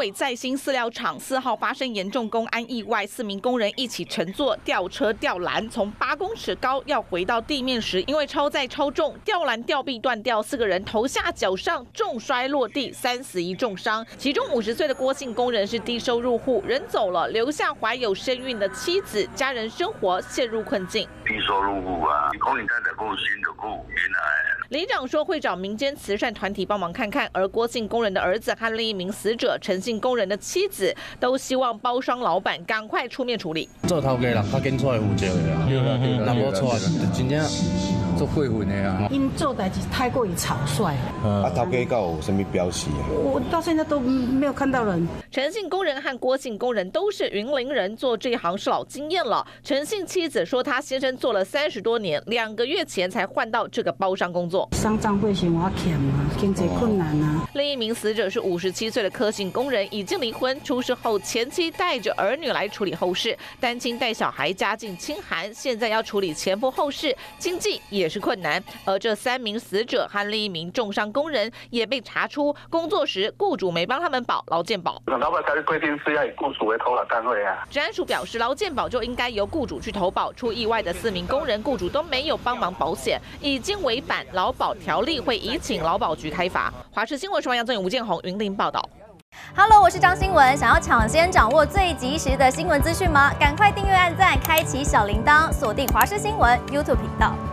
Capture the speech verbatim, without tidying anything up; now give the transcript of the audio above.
尾在兴饲料厂四号发生严重工安意外，四名工人一起乘坐吊车吊篮，从八公尺高要回到地面时，因为超载超重，吊篮吊臂断掉，四个人头下脚上重摔落地，三死一重伤。其中五十岁的郭姓工人是低收入户，人走了，留下怀有身孕的妻子，家人生活陷入困境。 低收入户啊，可能太太够辛的够原来。 里长说会找民间慈善团体帮忙看看，而郭姓工人的儿子和另一名死者陈姓工人的妻子都希望包商老板赶快出面处理。 做头家人较紧出来负责的啊，对啦对啦，人无出来就真正做过分的啊。 因做代志太过于草率了。 啊，头家到有什么标示啊？ 我到现在都没有看到人。 陈姓工人和郭姓工人都是云林人，做这一行是老经验了。陈姓妻子说，她先生做了三十多年，两个月前才换到这个包商工作。 丧葬费是我欠啊，经济困难啊。 另一名死者是五十七岁的柯姓工人，已经离婚，出事后前妻带着儿女来处理后事，单亲带小孩，家境清寒，现在要处理前夫后事，经济也是困难。而这三名死者和另一名重伤工人也被查出工作时雇主没帮他们保劳健保。 老板才规定是要以雇主为投保单位啊。 治安署表示，劳健保就应该由雇主去投保，出意外的四名工人，雇主都没有帮忙保险，已经违反劳保条例，会移请劳保局开罚。华视新闻双杨正吴建宏云林报道。 Hello， 我是张新文。想要抢先掌握最及时的新闻资讯吗？赶快订阅、按赞、开启小铃铛，锁定华视新闻 YouTube 频道。